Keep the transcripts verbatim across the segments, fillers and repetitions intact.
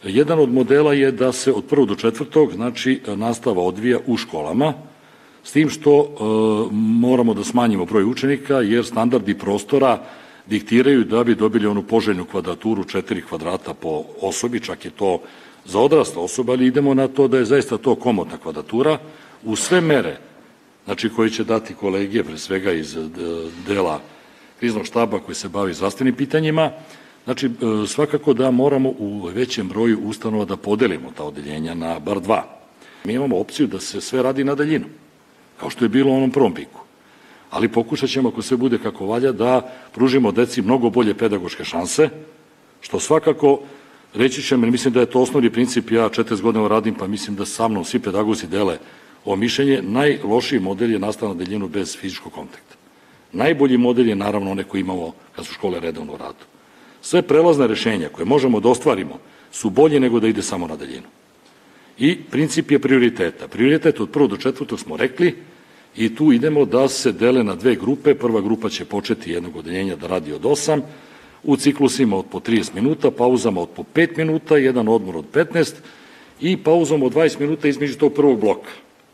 Jedan od modela je da se od prvog do četvrtog, znači, nastava odvija u školama, s tim što e, moramo da smanjimo broj učenika, jer standardi prostora diktiraju da bi dobili onu poželjnu kvadraturu četiri kvadrata po osobi, čak je to za odrasla osoba, ali idemo na to da je zaista to komotna kvadratura, u sve mere, znači, koje će dati kolege, pre svega iz dela kriznog štaba koji se bavi zdravstvenim pitanjima. Znači, svakako da moramo u većem broju ustanova da podelimo ta odeljenja na bar dva. Mi imamo opciju da se sve radi na daljinu, kao što je bilo u onom prvom piku. Ali pokušat ćemo, ako sve bude kako valja, da pružimo deci mnogo bolje pedagoške šanse, što svakako, reći ćemo, mislim da je to osnovni princip, ja četrdeset godina radim, pa mislim da sa mnom svi pedagozi dele ovo mišljenje, najlošiji model je nastava na daljinu bez fizičkog kontakta. Najbolji model je naravno one koji imamo kad su škole redovno u radu. Sve prelazne rešenja koje možemo da ostvarimo su bolje nego da ide samo na daljinu. I princip je prioriteta. Prioritet od prvog do četvrtog smo rekli i tu idemo da se dele na dve grupe. Prva grupa će početi jednog odeljenja da radi od osam, u ciklusima od po trideset minuta, pauzama od po pet minuta, jedan odmor od petnaest i pauzom od dvadeset minuta između tog prvog bloka.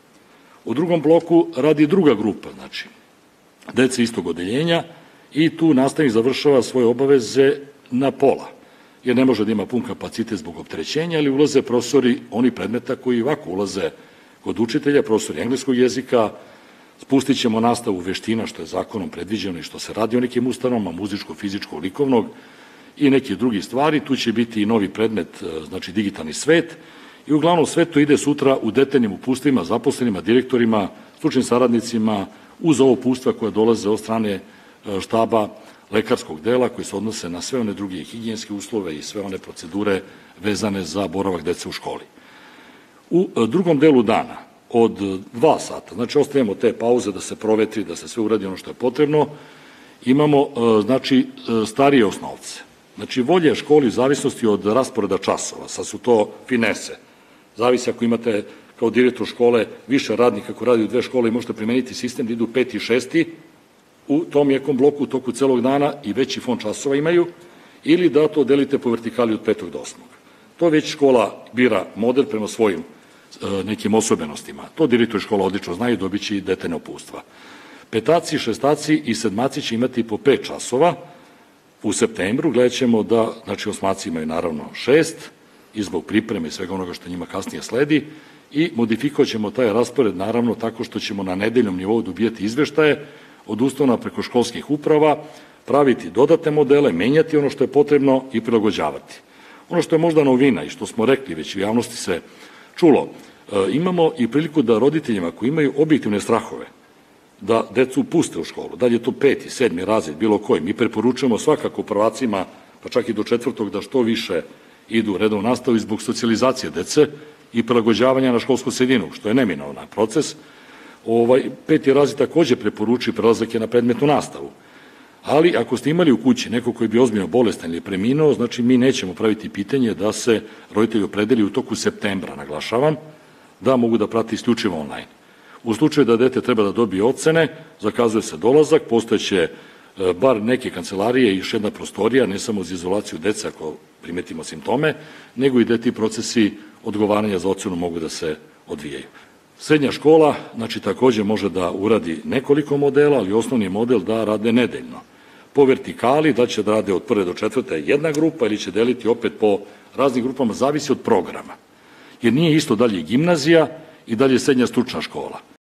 U drugom bloku radi druga grupa, znači, dece istog odeljenja i tu nastavnik završava svoje obaveze na pola, jer ne može da ima pun kapacitet zbog opterećenja, ali ulaze profesori oni predmeta koji ovako ulaze kod učitelja, profesori engleskog jezika, spustit ćemo nastavu veština, što je zakonom predviđeno i što se radi o nekim ustanovama, muzičko, fizičko, likovnog i neke drugi stvari. Tu će biti i novi predmet, znači digitalni svet, i uglavnom sve to ide sutra u detaljnim upustvima zaposlenima, direktorima, stručnim saradnicima, uz ovo upustva koja dolaze od strane štaba lekarskog dela, koji se odnose na sve one druge higijenske uslove i sve one procedure vezane za boravak dece u školi. U drugom delu dana, od dva sata, znači ostavljamo te pauze da se provetri, da se sve uradi ono što je potrebno, imamo, znači, starije osnovce. Znači, volje školi u zavisnosti od rasporeda časova, sad su to finese. Zavisi ako imate kao direktor škole više radnika koji radi u dve škole i možete primeniti sistem da idu peti i šesti, u tom nekom bloku u toku celog dana i veći fond časova imaju, ili da to delite po vertikali od petog do osmog. To već škola bira model prema svojim nekim osobenostima. To direktori škola odlično znaju, dobit će i detaljna uputstva. Petaci, šestaci i sedmaci će imati po pet časova u septembru. Gledat ćemo da, znači, osmaci imaju naravno šest i zbog pripreme i svega onoga što njima kasnije sledi i modifikovat ćemo taj raspored naravno tako što ćemo na nedeljnom nivou dobijati izveštaje od ustanova preko školskih uprava, praviti dodatne modele, menjati ono što je potrebno i prilagođavati. Ono što je možda novina i što smo rekli, već u javnosti se čulo, imamo i priliku da roditeljima koji imaju objektivne strahove da decu puste u školu, da li je to peti, sedmi razred, bilo koji, mi preporučujemo svakako prvacima, pa čak i do četvrtog, da što više idu u redovnu nastavu i zbog socijalizacije dece i prilagođavanja na školsku sredinu, što je neminovan proces. Ovaj, peti razred takođe preporučuje prelazak je na predmetnu nastavu. Ali ako ste imali u kući neko koji bi ozbiljno bolestan ili preminuo, znači mi nećemo praviti pitanje da se roditelji opredeli u toku septembra, naglašavam, da mogu da prati isključivo online. U slučaju da dete treba da dobije ocene, zakazuje se dolazak, postojeće bar neke kancelarije i još jedna prostorija, ne samo za izolaciju dece ako primetimo simptome, nego i da ti procesi odgovaranja za ocenu mogu da se odvijaju. Srednja škola, znači, takođe može da uradi nekoliko modela, ali osnovni model da rade nedeljno. Po vertikali, da će da rade od prve do četvrte jedna grupa ili će deliti opet po raznim grupama, zavisi od programa. Jer nije isto da li je gimnazija i da li je srednja stručna škola.